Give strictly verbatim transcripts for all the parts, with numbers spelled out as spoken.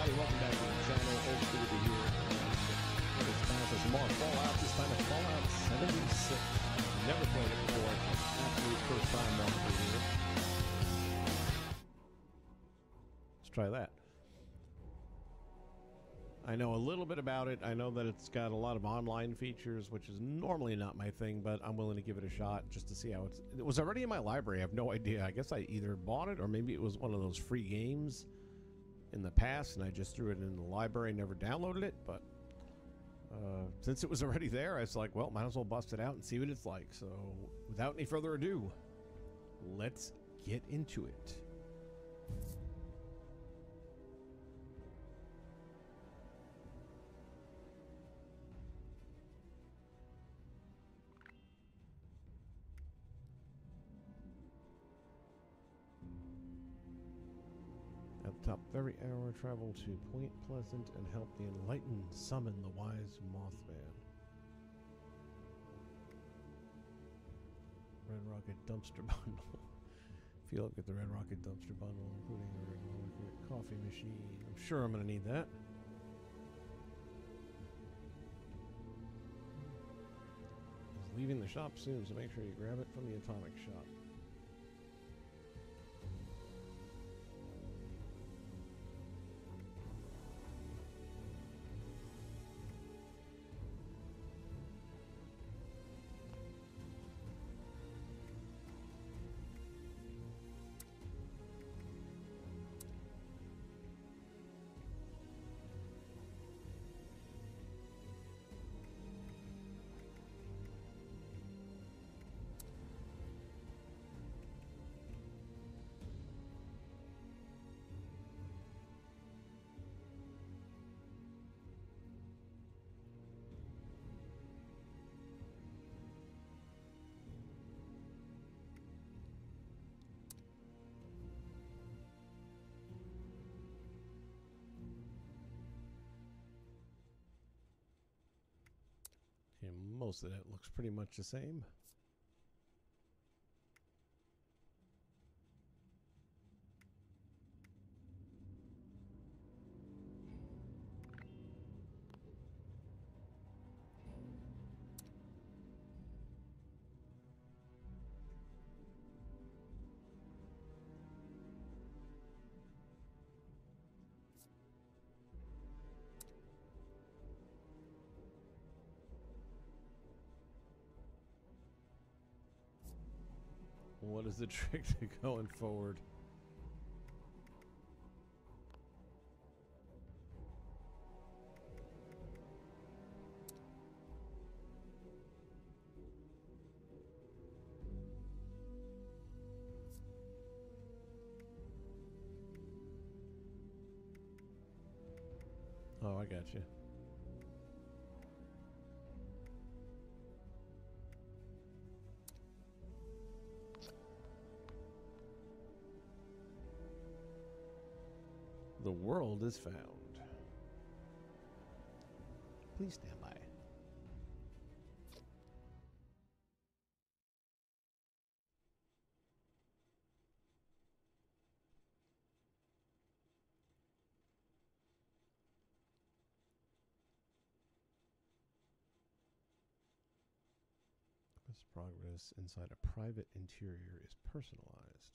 welcome back to the channel. Old School to here. And it's time for some more Fallout. This time it's Fallout seventy-six. Never played it before. Absolute first time walking through here. Let's try that. I know a little bit about it. I know that it's got a lot of online features, which is normally not my thing, but I'm willing to give it a shot just to see how it's... It was already in my library. I have no idea. I guess I either bought it or maybe it was one of those free games in the past, and I just threw it in the library and never downloaded it. But uh, since it was already there, I was like, well, might as well bust it out and see what it's like. So without any further ado, let's get into it. At the top of every hour, travel to Point Pleasant and help the enlightened summon the wise Mothman. Red Rocket Dumpster Bundle. If you look at the Red Rocket Dumpster Bundle, including the Red Rocket Coffee Machine, I'm sure I'm going to need that. He's leaving the shop soon, so make sure you grab it from the Atomic Shop. Yeah, most of that looks pretty much the same. What is the trick to going forward? Oh, I got you. The world is found. Please stand by. This progress inside a private interior is personalized.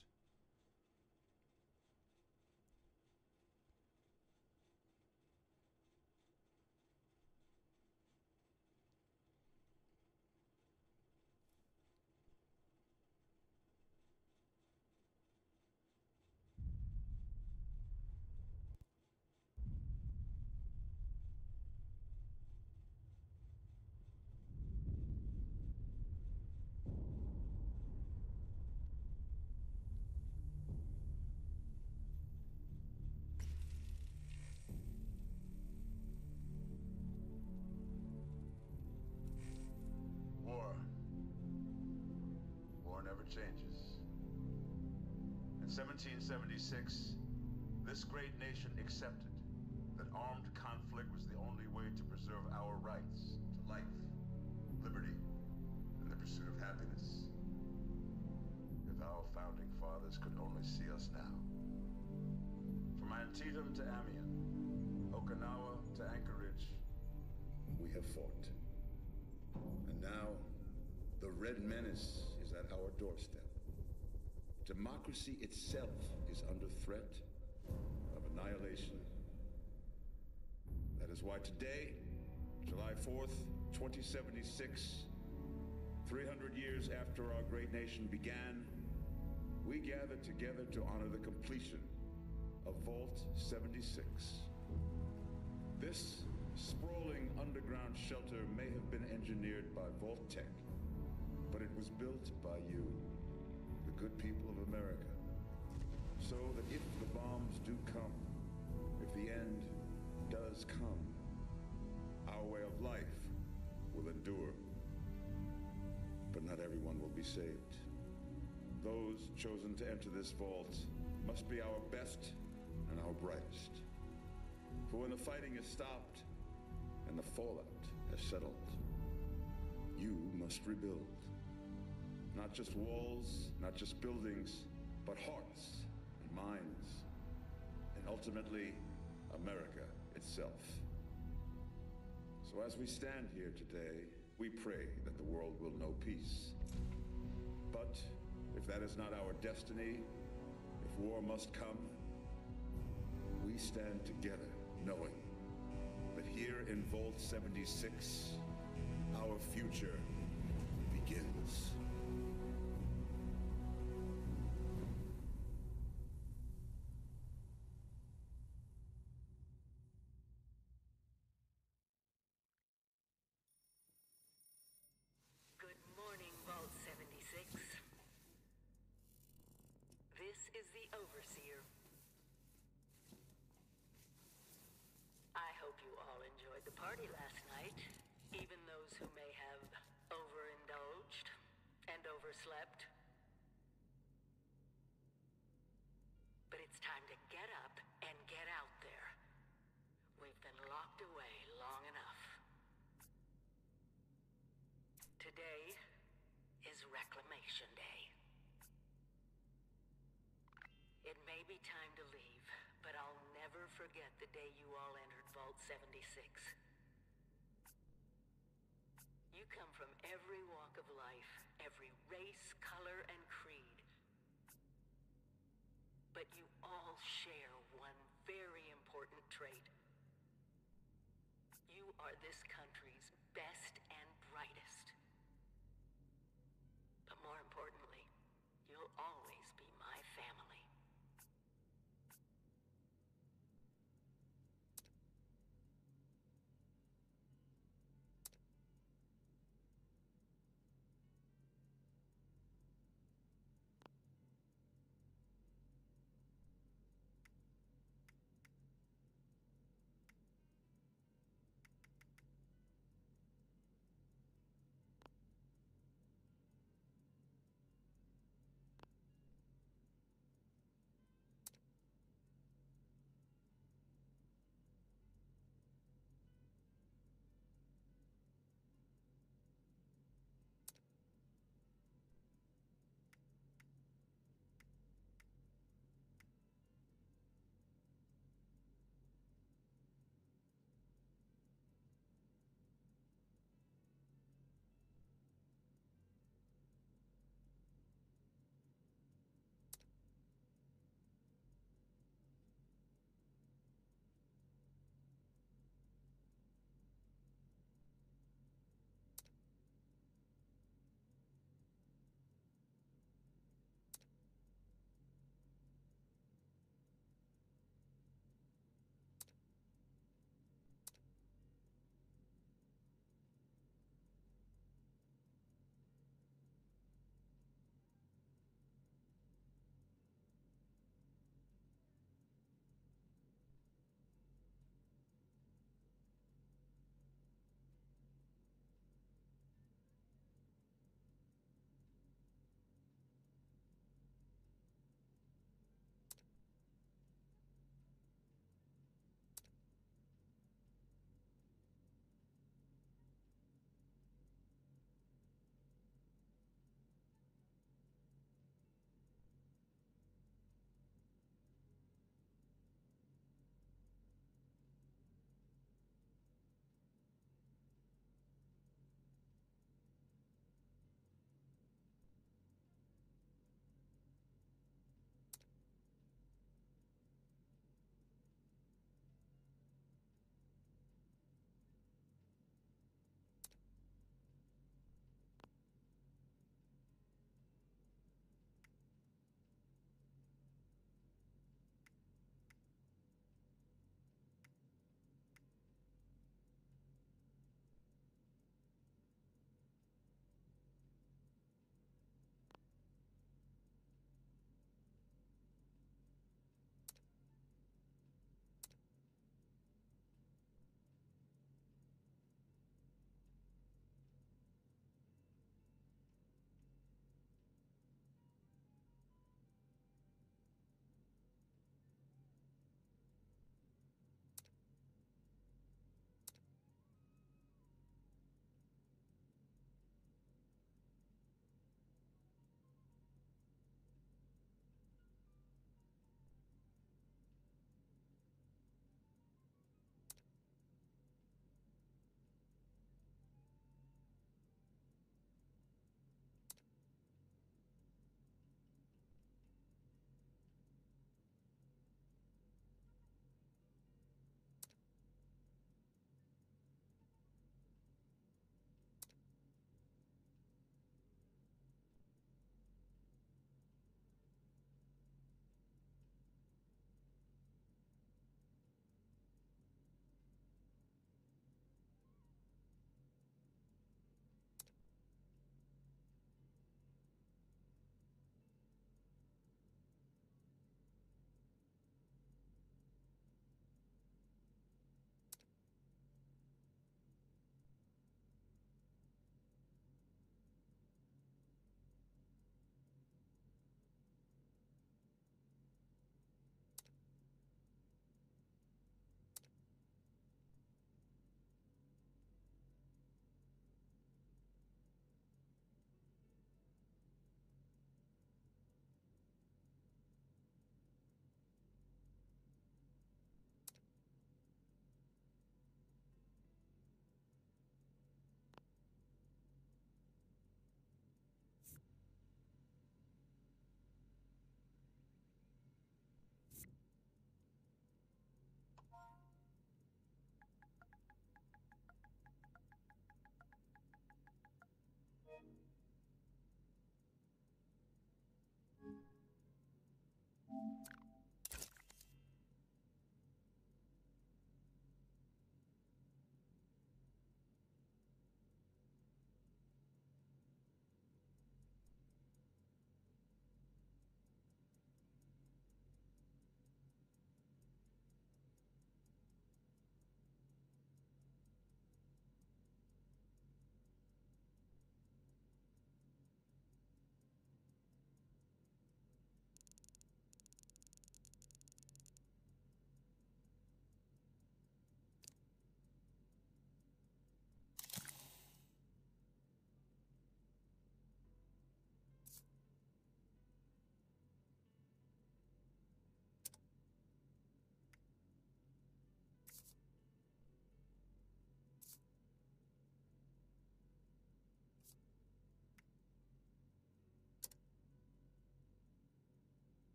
Changes. In seventeen seventy-six, this great nation accepted that armed conflict was the only way to preserve our rights to life, liberty, and the pursuit of happiness. If our founding fathers could only see us now. From Antietam to Amiens, Okinawa to Anchorage, we have fought. And now, the Red Menace is at our doorstep. Democracy itself is under threat of annihilation. That is why today, July fourth, twenty seventy-six, three hundred years after our great nation began, we gather together to honor the completion of Vault seventy-six. This sprawling underground shelter may have been engineered by Vault Tech, but it was built by you, the good people of America, so that if the bombs do come, if the end does come, our way of life will endure. But not everyone will be saved. Those chosen to enter this vault must be our best and our brightest. For when the fighting is stopped and the fallout has settled, you must rebuild. Not just walls, not just buildings, but hearts and minds, and ultimately, America itself. So as we stand here today, we pray that the world will know peace. But if that is not our destiny, if war must come, we stand together knowing that here in Vault seventy-six, our future begins. Good morning, Vault seventy-six. This is the Overseer. I hope you all enjoyed the party last night, even those who may have overindulged and overslept. But it's time to get up and get out there. We've been locked away long enough. Today is Reclamation Day. It may be time to leave, but I'll never forget the day you all entered Vault seventy-six. You come from every walk of life, every race, color, and creed. But you all share one very important trait. You are this country's best and brightest. But more importantly, you'll always be my family.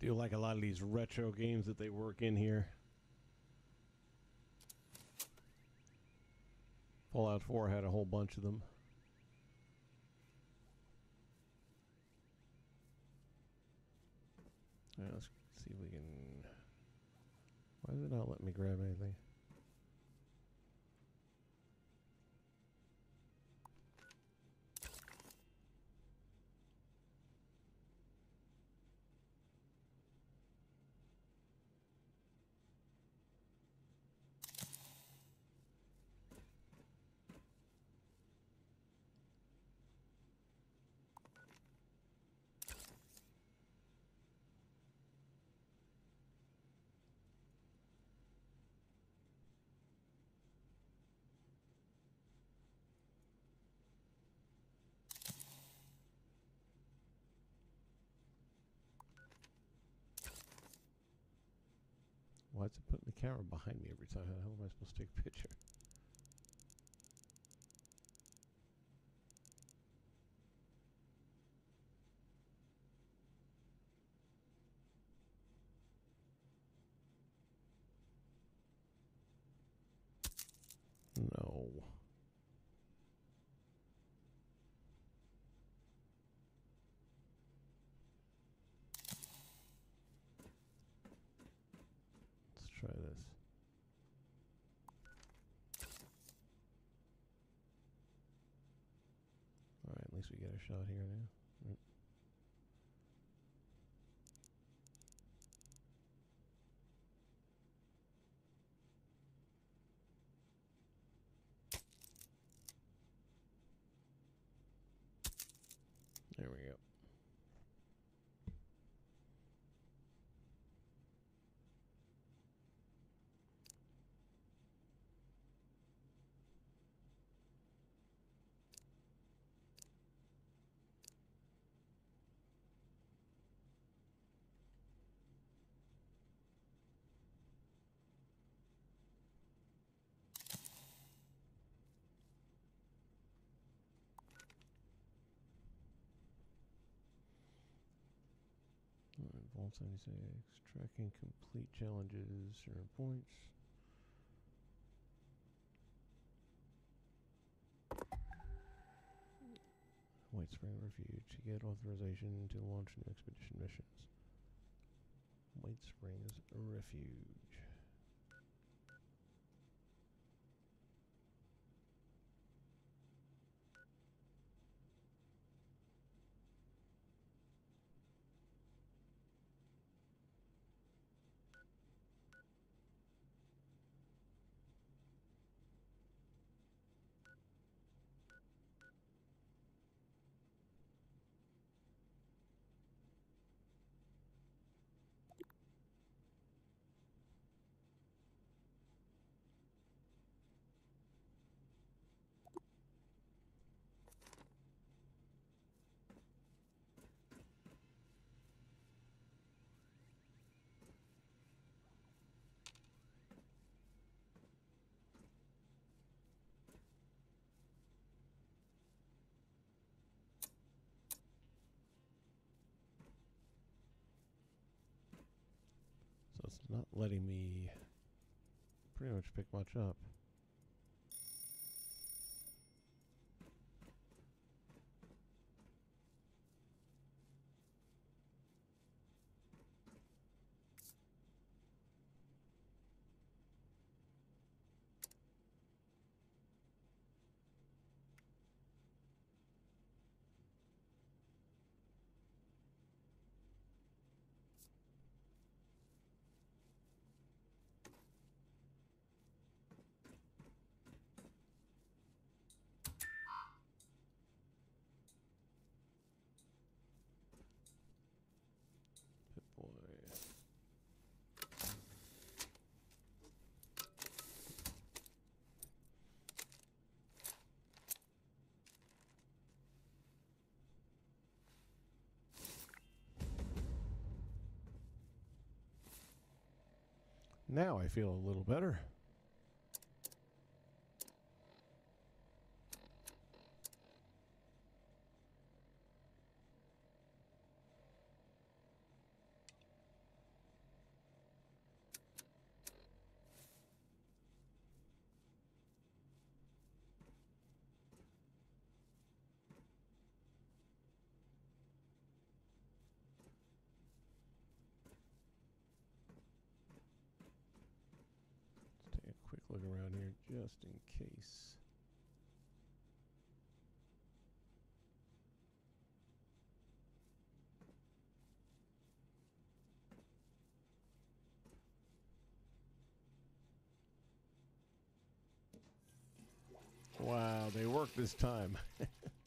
do like a lot of these retro games that they work in here. Fallout four had a whole bunch of them. All right, let's see if we can... Why does it not let me grab anything? Why is it putting the camera behind me every time? How am I supposed to take a picture? No. Let's try this. All right, at least we get a shot here now. Mm. There we go. Alright, Vault seventy-six, tracking complete challenges, earn points. White Spring Refuge, to get authorization to launch new expedition missions. White Springs Refuge. So it's not letting me pretty much pick much up. Boy. Now I feel a little better. just in case. Wow, they worked this time. I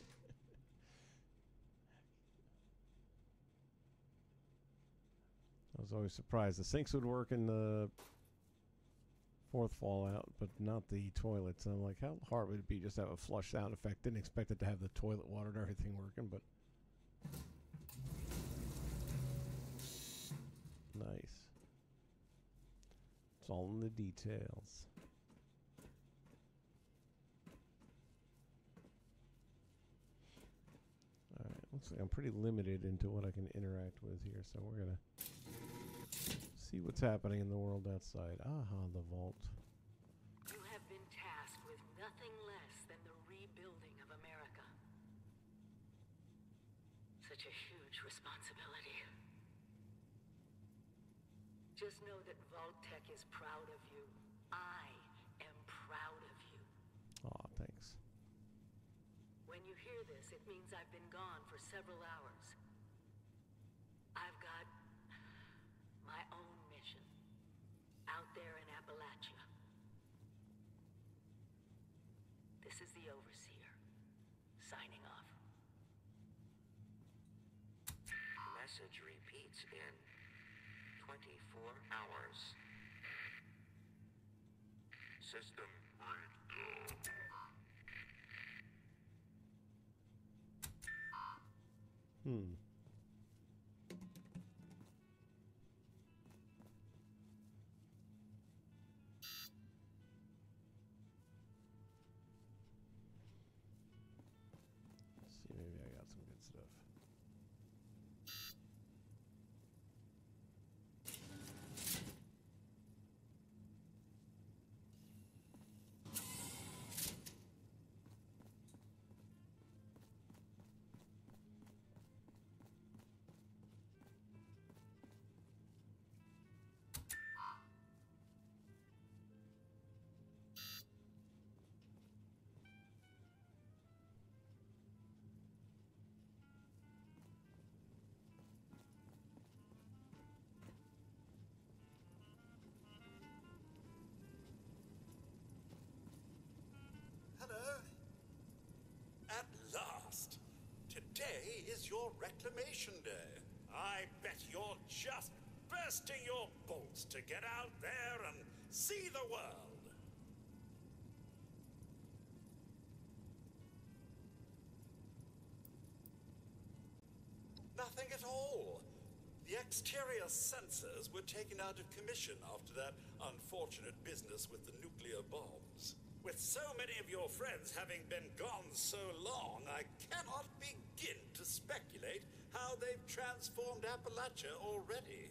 was always surprised. The sinks would work in the fourth Fallout, but not the toilets. I'm like, how hard would it be just to have a flush sound effect? Didn't expect it to have the toilet water and everything working, but nice. It's all in the details. Alright, looks like I'm pretty limited into what I can interact with here, so we're gonna see what's happening in the world outside. Aha, the vault. You have been tasked with nothing less than the rebuilding of America. Such a huge responsibility. Just know that Vault-Tec is proud of you. I am proud of you. Aw, thanks. When you hear this, it means I've been gone for several hours. I've got my own mission out there in Appalachia. This is the Overseer, signing off. Message repeats in twenty-four hours. System breakdown. Hmm. Let's see, maybe I got some good stuff. Hello. At last. Today is your reclamation day. I bet you're just bursting your bolts to get out there and see the world. Nothing at all. The exterior sensors were taken out of commission after that unfortunate business with the nuclear bombs. With so many of your friends having been gone so long, I cannot begin to speculate how they've transformed Appalachia already.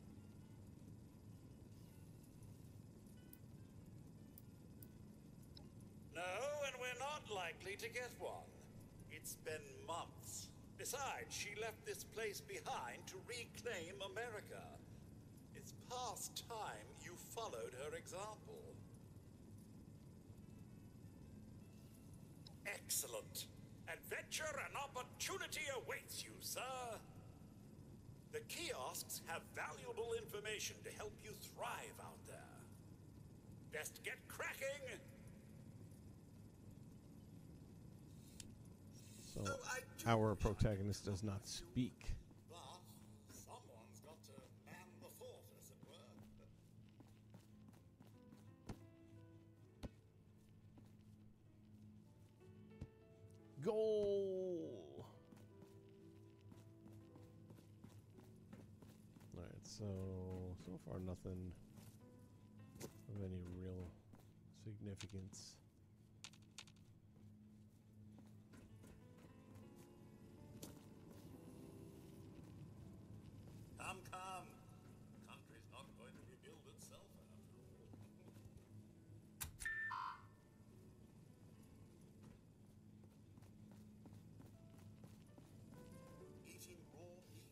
No, and we're not likely to get one. It's been months. Besides, she left this place behind to reclaim America. It's past time you followed her example. Excellent. Adventure and opportunity awaits you, sir. The kiosks have valuable information to help you thrive out there. Best get cracking. So, Oh, I do our protagonist does not speak. But someone's got to man the fort, as it were. Goal! Alright, so, so far nothing of any real significance. Come, come. The country's not going to rebuild itself after all. Eating raw meat.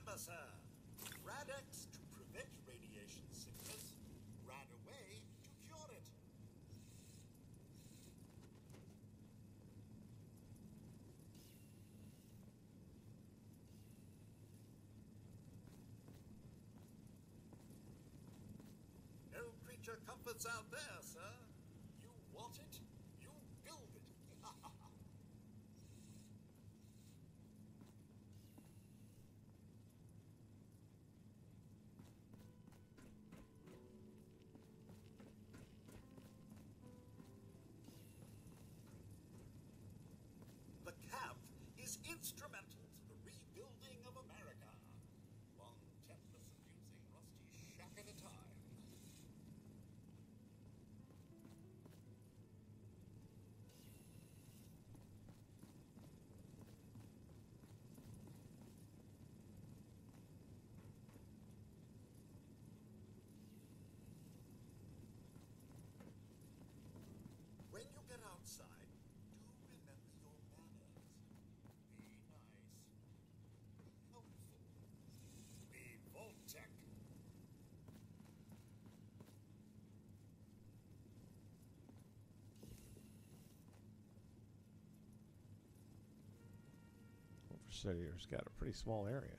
Remember, sir, Radex to prevent radiation sickness, Radaway to cure it. No creature comforts out there, sir. You want it, you build it. The camp is instrumental to the rebuilding of America. One tenth using rusty shack at a time. When you get outside, do remember your manners. Be nice. Be helpful. Be Voltec. Overseer's got a pretty small area.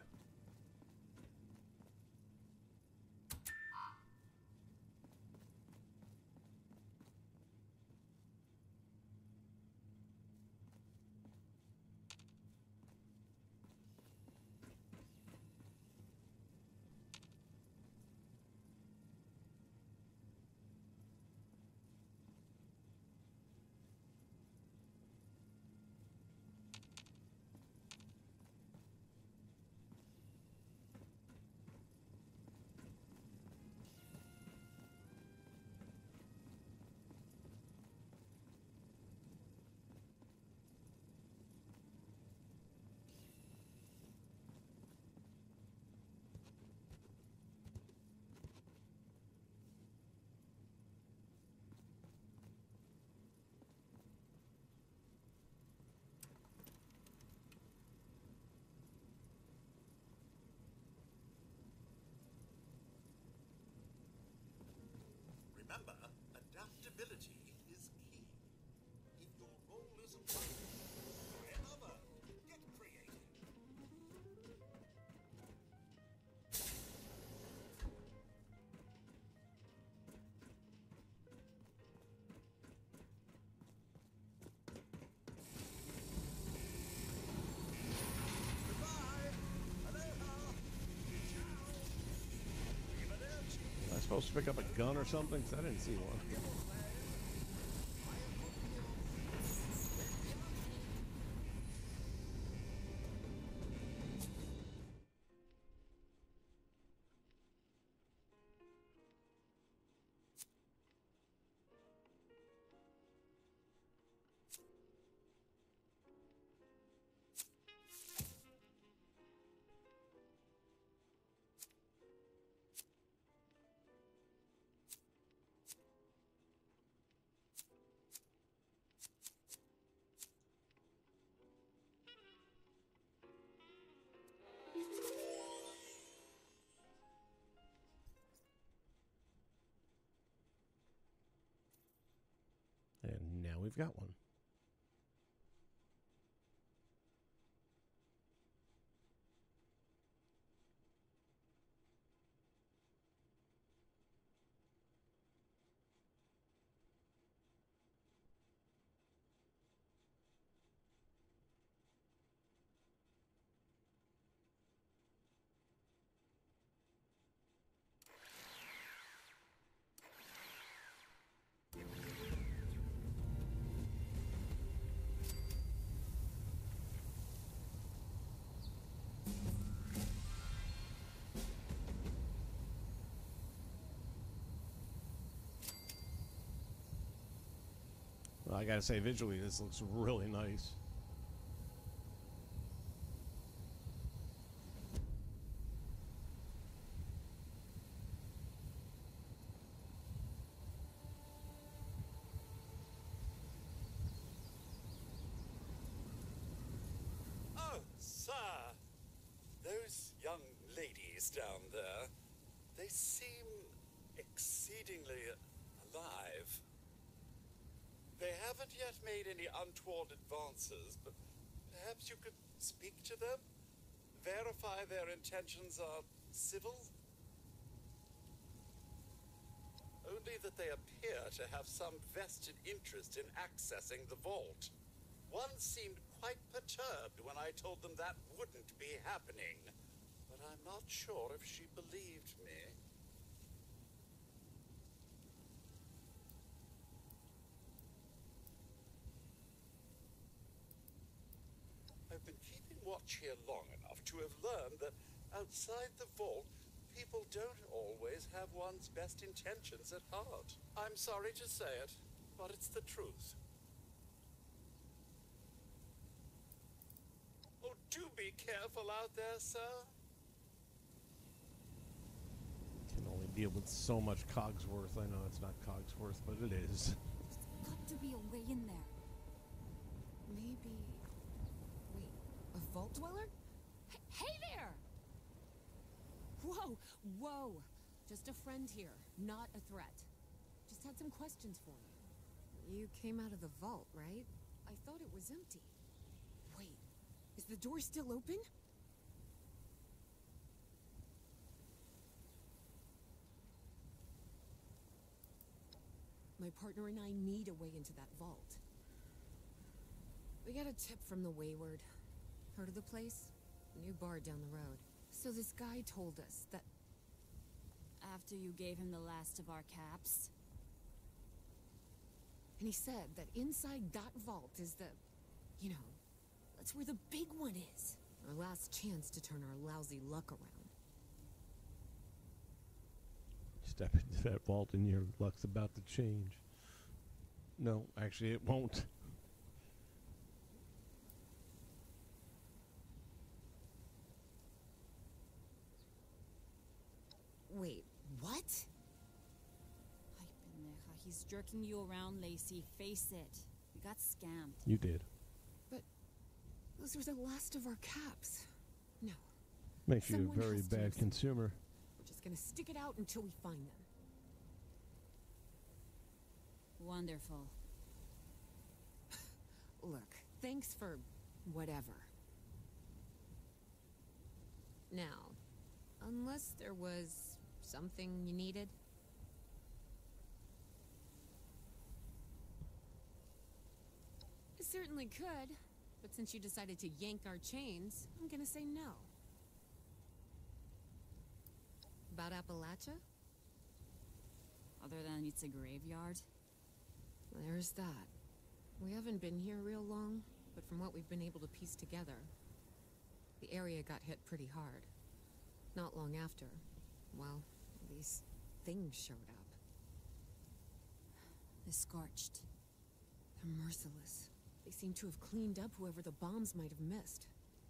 Remember, adaptability is key. If your role isn't right, try another. Get creative. Goodbye. Aloha. Ciao. Arrivederci. Am I supposed to pick up a gun or something? Because I didn't see one. And now we've got one. Well, I gotta say, visually, this looks really nice. Oh, sir, those young things down there. They seem exceedingly alive. They haven't yet made any untoward advances, but perhaps you could speak to them? Verify their intentions are civil? Only that they appear to have some vested interest in accessing the vault. One seemed quite perturbed when I told them that wouldn't be happening, but I'm not sure if she believed me. I've been keeping watch here long enough to have learned that outside the vault, people don't always have one's best intentions at heart. I'm sorry to say it, but it's the truth. Oh, do be careful out there, sir. Can only deal with so much Cogsworth. I know it's not Cogsworth, but it is. There's got to be a way in there. Maybe... Wait, a vault dweller? H hey there! Whoa, whoa! Just a friend here, not a threat. Just had some questions for you. You came out of the vault, right? I thought it was empty. Wait, is the door still open? My partner and I need a way into that vault. We got a tip from the Wayward. Heard of the place? New bar down the road. So this guy told us that... After you gave him the last of our caps? And he said that inside that vault is the... You know, that's where the big one is. Our last chance to turn our lousy luck around. Step into that vault and your luck's about to change. No, actually it won't. Wait, what? Ay, pendeja. He's jerking you around, Lacey. Face it. You got scammed. You did. But those were the last of our caps. No. Makes you Someone a very has to bad use- consumer. We're just gonna stick it out until we find them. Wonderful. Look, thanks for whatever. Now, unless there was something you needed. I certainly could, but since you decided to yank our chains, I'm gonna say no. About Appalachia? Other than it's a graveyard. There's that. We haven't been here real long, but from what we've been able to piece together, the area got hit pretty hard. Not long after, well, these things showed up. The Scorched. They're merciless. They seem to have cleaned up whoever the bombs might have missed.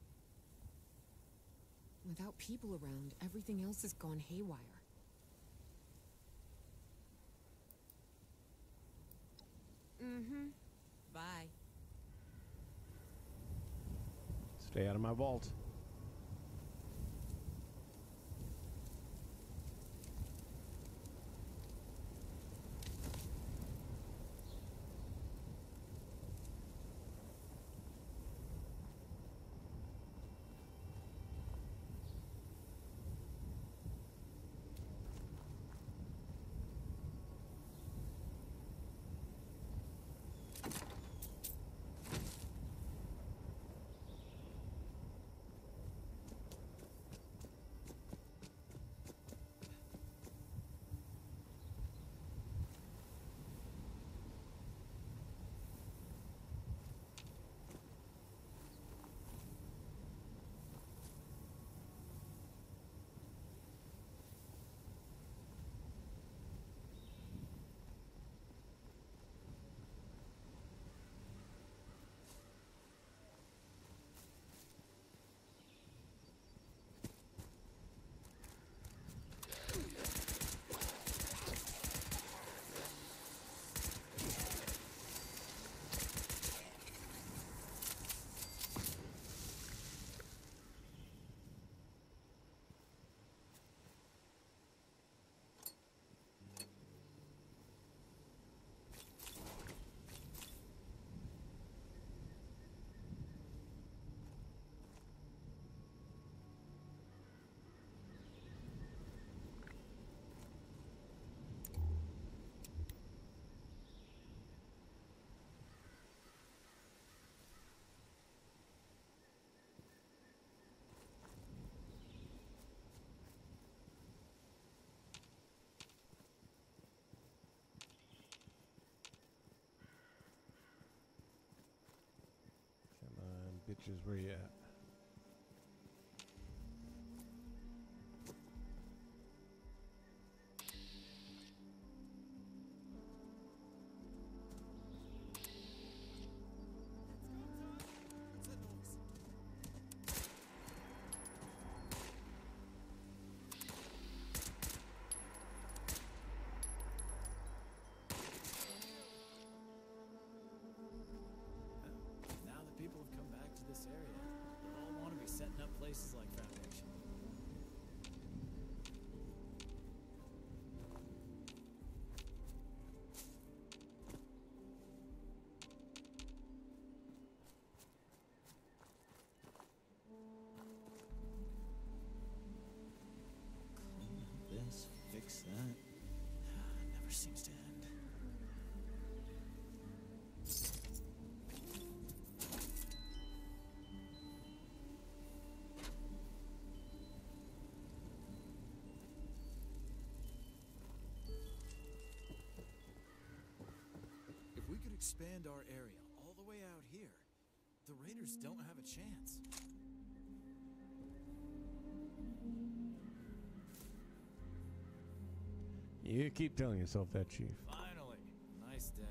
Without people around, everything else has gone haywire. Mm-hmm. Bye. Stay out of my vault. Rangers, where you at? Now that people have come back to this area, they'll all want to be setting up places like Foundation. This, fix that. Never seems to end. If we could expand our area all the way out here, the Raiders don't have a chance. You keep telling yourself that, Chief. Finally, nice day.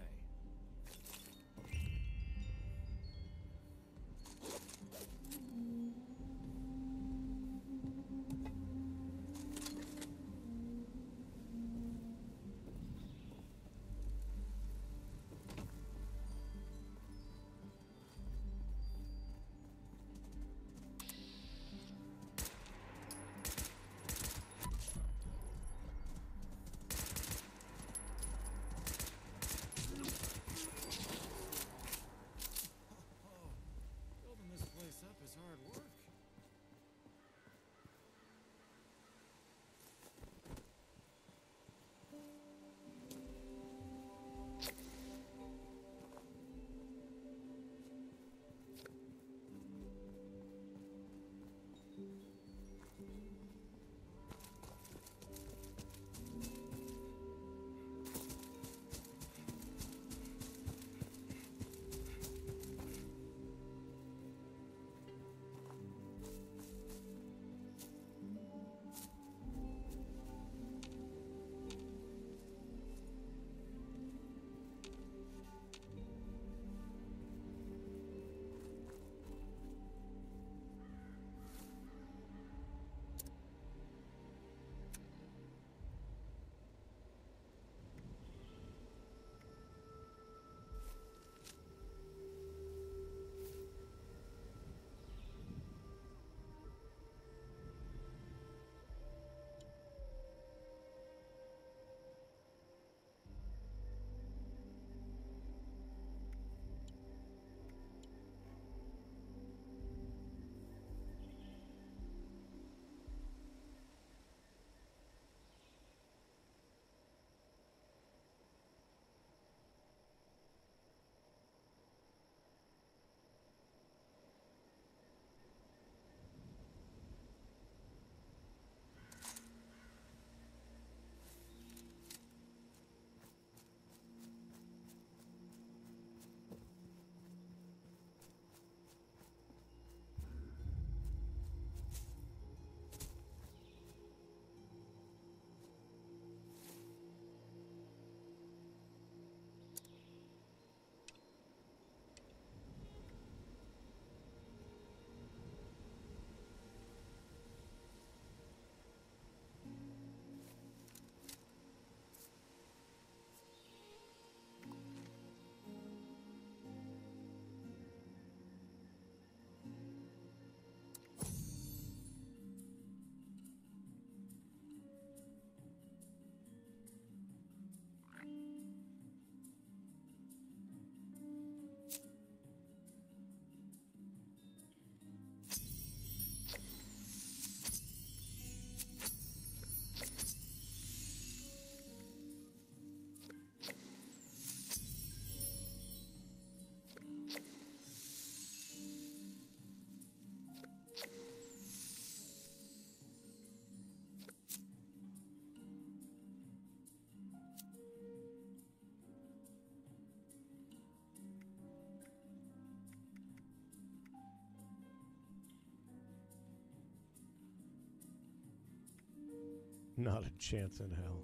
Not a chance in hell.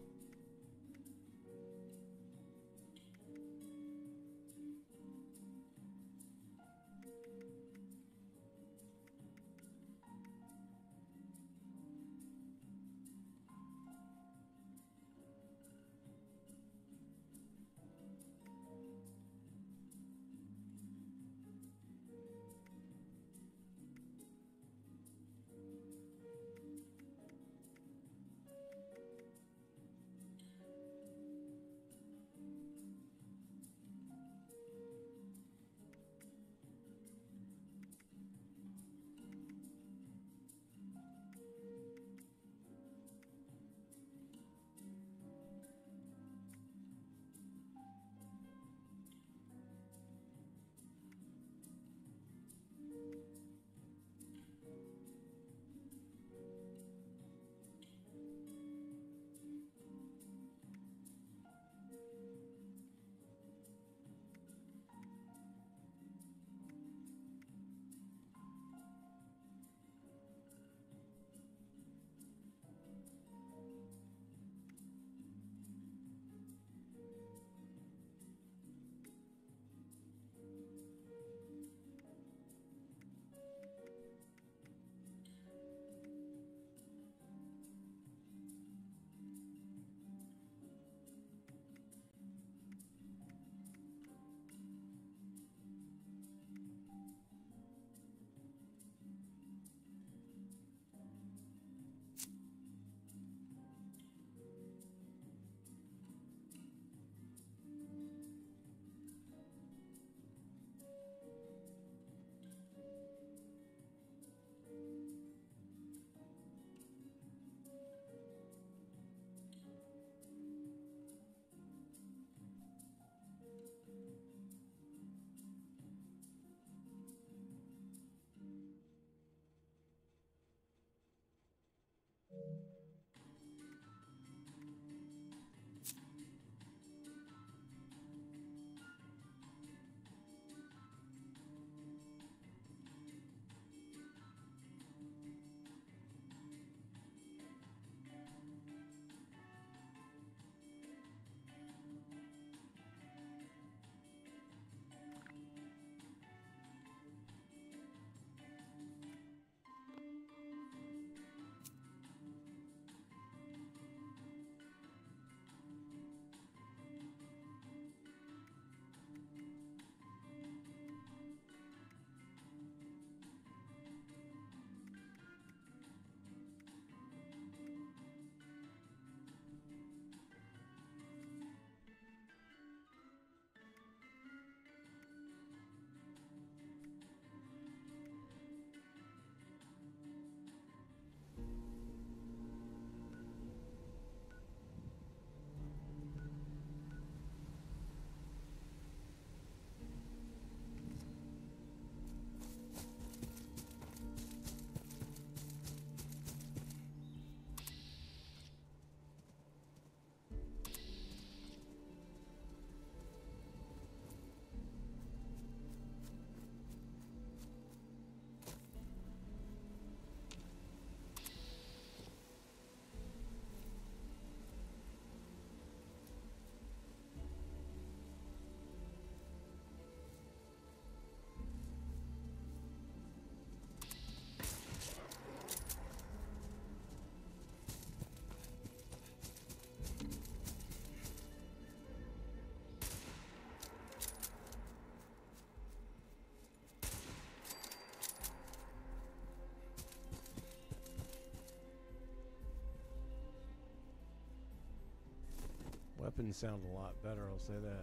Weapons sound a lot better, I'll say that.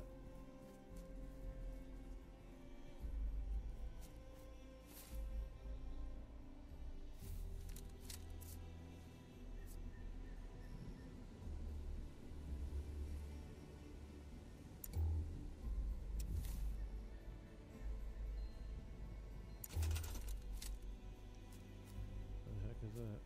What the heck is that?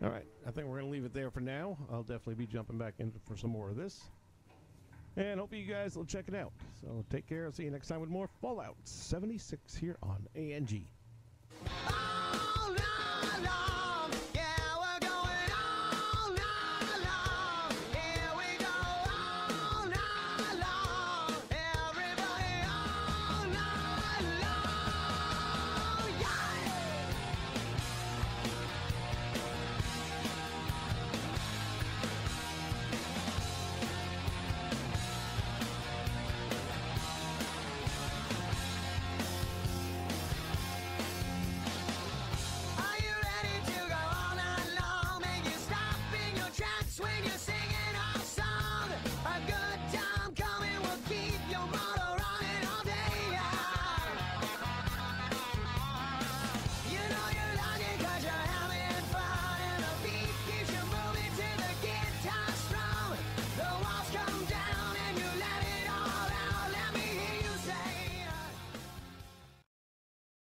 All right, I think we're going to leave it there for now. I'll definitely be jumping back in for some more of this. And hope you guys will check it out. So take care. I'll see you next time with more Fallout seventy-six here on A N G. Oh, la, la.